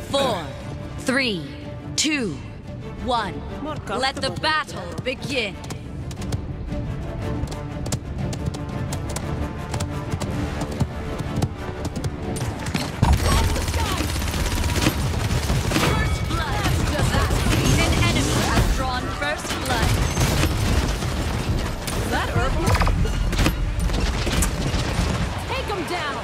4, 3, 2, 1. Let the battle begin. First blood. An enemy has drawn first blood. Is that herbal? Take him down!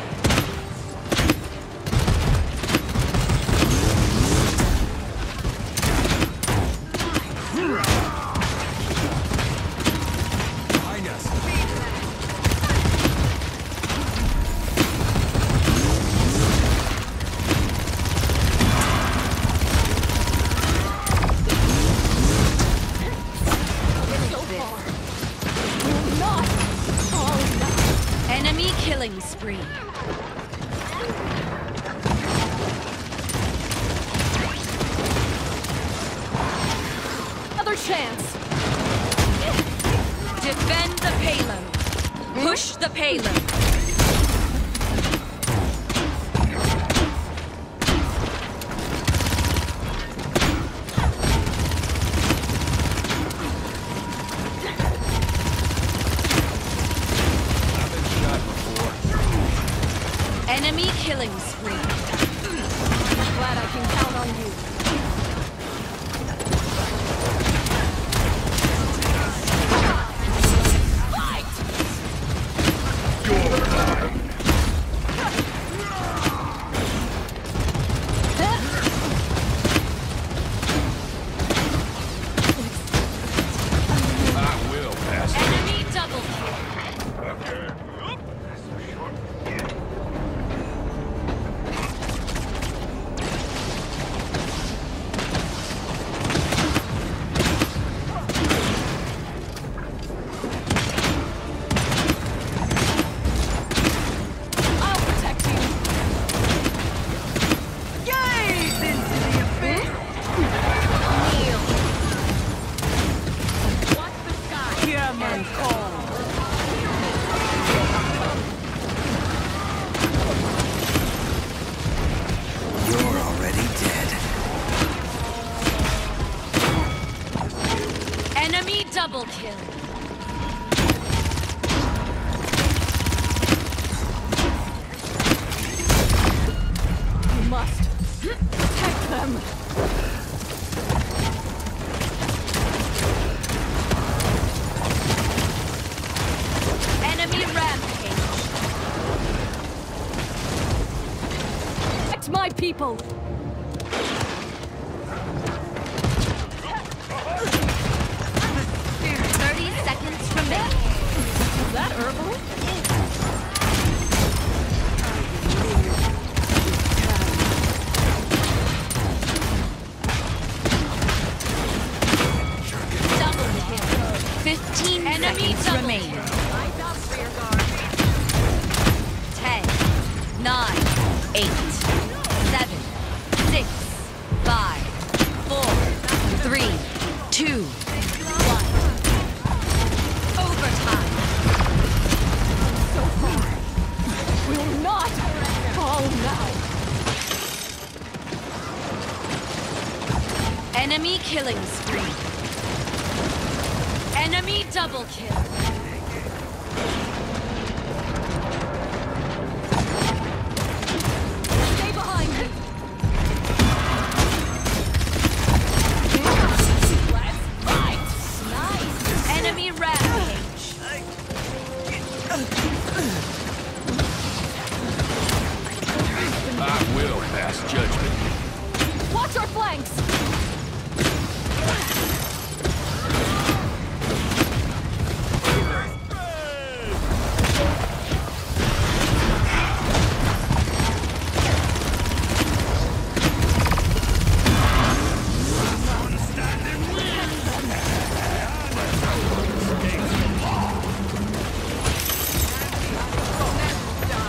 Enemy killing spree. Another chance! Defend the payload. Push the payload. Enemy killing spree. Glad I can count on you. I will pass. Enemy double kill. I'll protect you! Gaze into the abyss! Kneel! Watch the sky! Hear my call! You're already dead. Enemy double kill. You must protect them! Enemy rampage. Protect my people! 30 seconds remaining. Is that herbal? Double kill. 15 enemies remain. 10, 9, 8, 7, 6, 5, 4, 3, 2, 1. Overtime. So far. Will not fall now! Enemy killing spree. Enemy double kill. Stay behind me! Let's fight! Nice! Enemy rampage. I will pass judgment. Watch our flanks!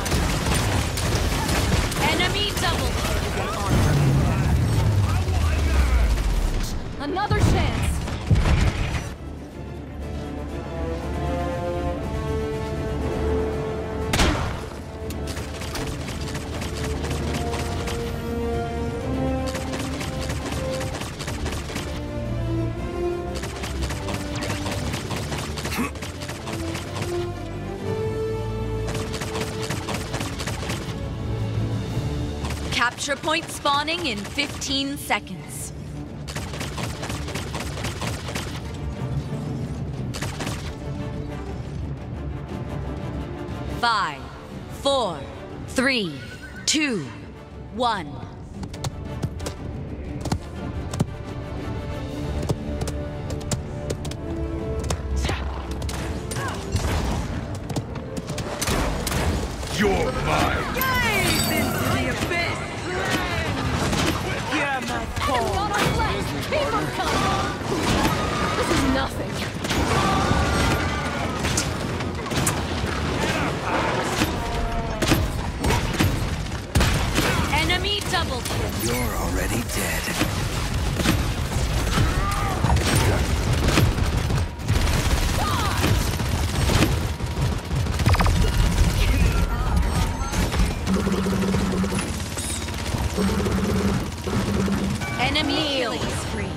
Enemy double kill. Capture point spawning in 15 seconds. Five, four, three, two, one. You're mine. Gaze into the abyss! Hear my call! Not our flesh! Keep 'em coming! This is nothing. Enemy double kill. You're already dead. Enemy killing spree.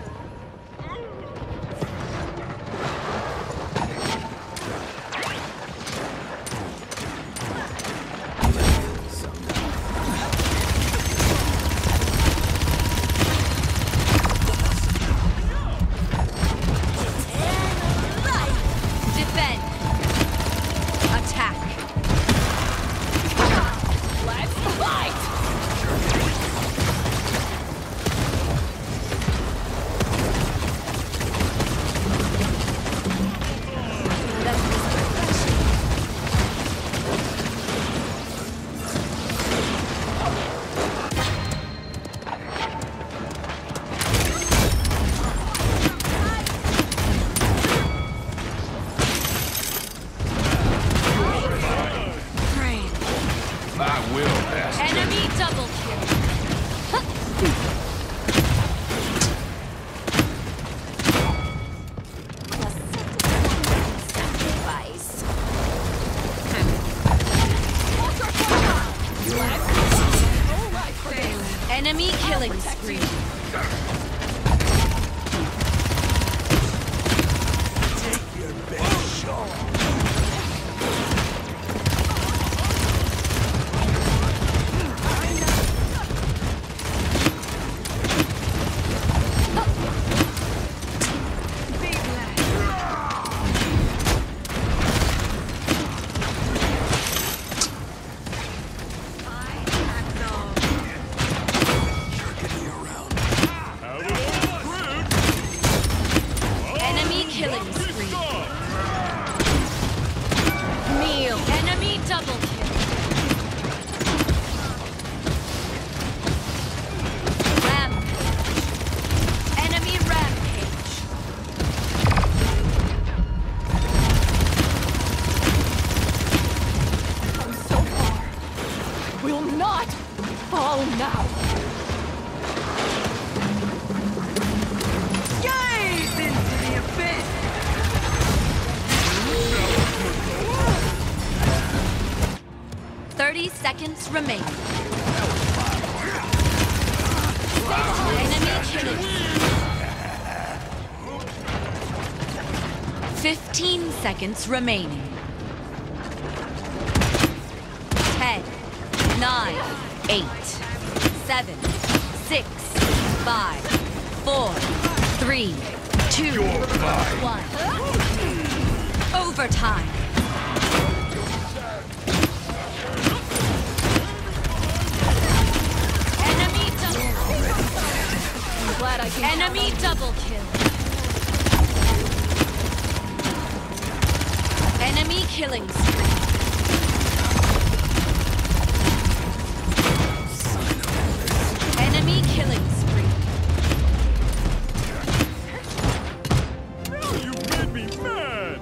Defend. Attack. Let's fight! I will, bastard. Enemy double kill. Sacrifice. Enemy killing spree. Enemy killing spree. Meal. Enemy double kill. Rampage. Enemy rampage. Come so far. We'll not fall now. Gaze into the abyss! 30 seconds remaining. Enemy killing. 15 seconds remaining. 10, 9, 8, 7, 6, 5, 4, 3, 2, You're mine. 1. Overtime. Enemy double I'm glad I can. Enemy double kill. Enemy killing spree. Enemy killing spree. You made me mad.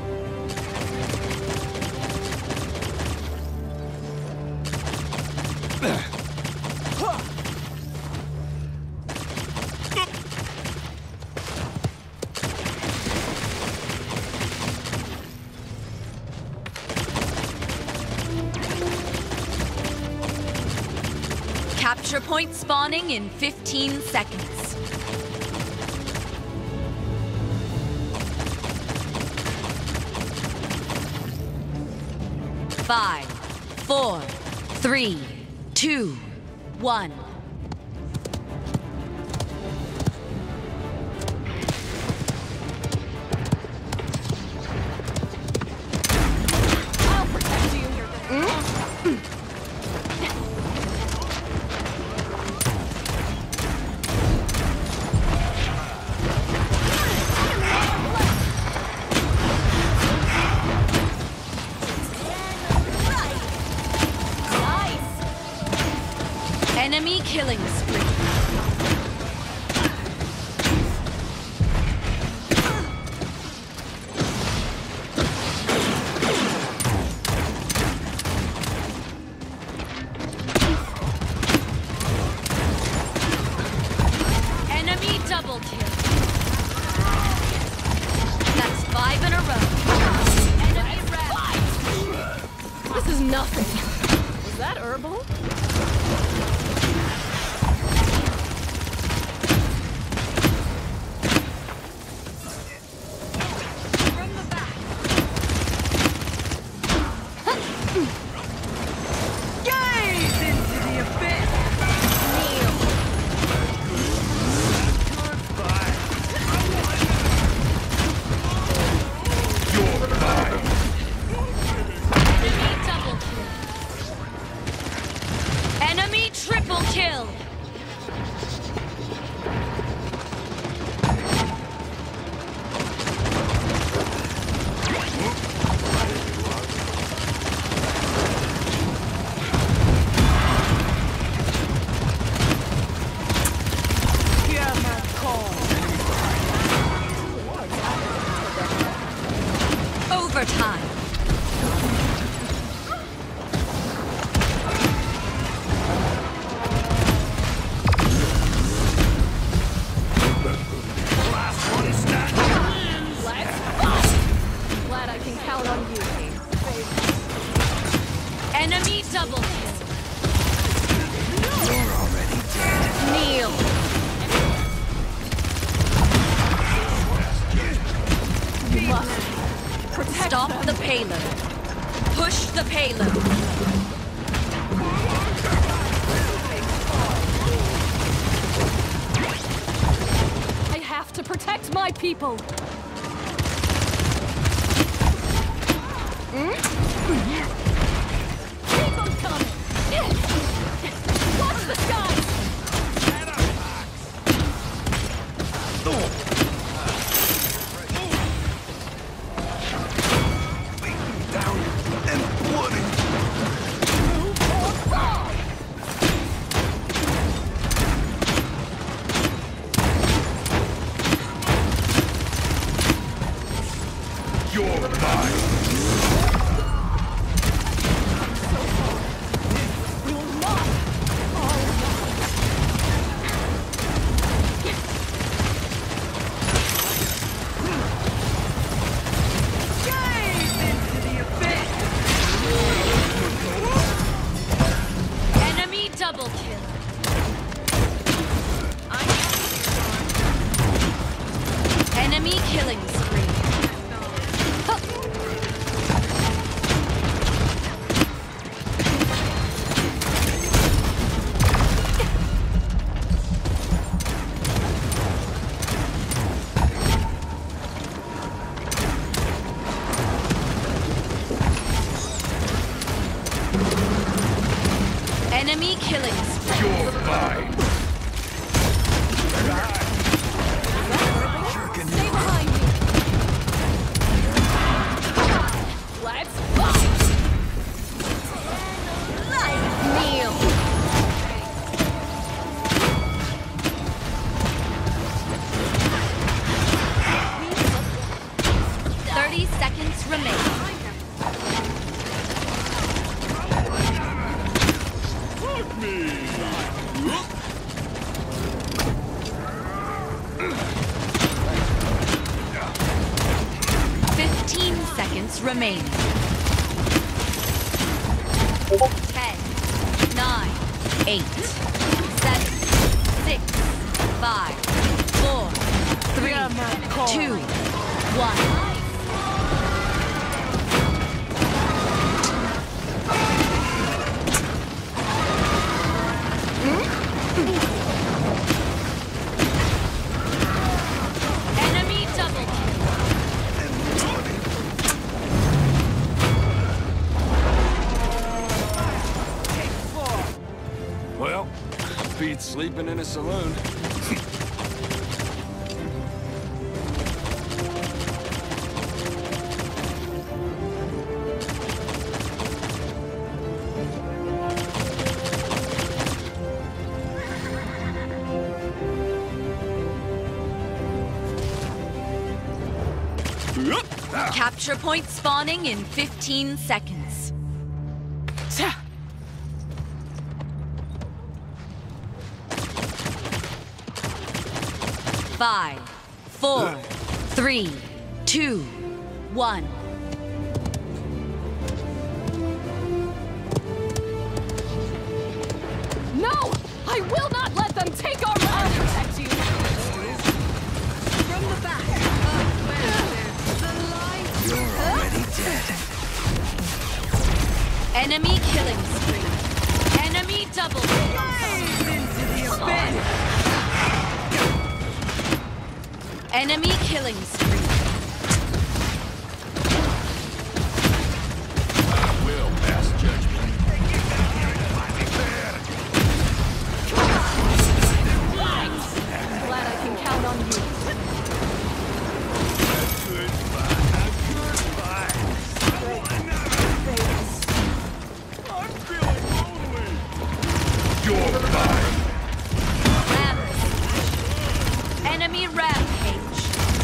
Capture point spawning in 15 seconds. Five, four, three, two, 1. I'll protect you. Nice. Enemy killing spree. Enemy double kill. That's 5 in a row. Enemy red. This is nothing. Was that herbal? From the back. Gaze into the abyss. You're mine. Enemy double kill. Enemy triple kill. Hear my call. Overtime. Glad I can count on you. Enemy double kill. You're already dead. Kneel. You must protect Stop them. the payload. Push the payload. I have to protect my people. Keep them coming. Watch the skies. Down and bloody. You're mine. We will not fall Gaze into the abyss. Enemy double kill. Enemy killing spree. Enemy killing spree. You're mine. Stay behind me. Let's Kneel. Seconds remain. Fuck me. 15 seconds remaining. 10, 9, 8, 7, 6, 5, 4, 3, 2, 1. in a saloon. Capture point spawning in 15 seconds. 5, 4, 3, 2, 1. No! I will not let them take our land! Protect you! From the back. The light. You're already dead. Enemy killing spree. Enemy double kill. Gaze into the abyss. Enemy killing spree. I will pass judgment. Glad I can count on you. I'm feeling lonely. You're mine. Rampage. Enemy rampage.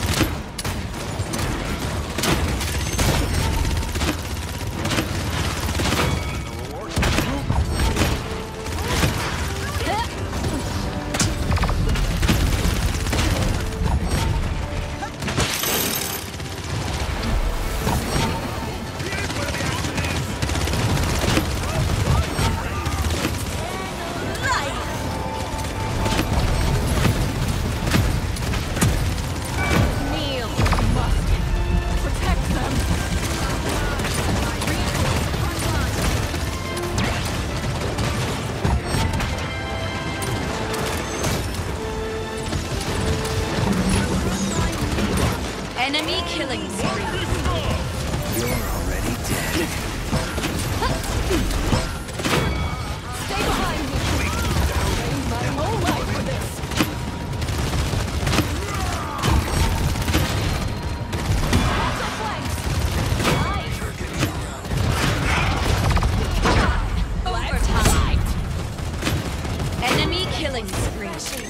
Kneel. Must. Protect them. Enemy killing spree. You're already dead. Stay behind me. Trained my whole life for this. Watch your flanks. Nice. Overtime. Enemy killing spree.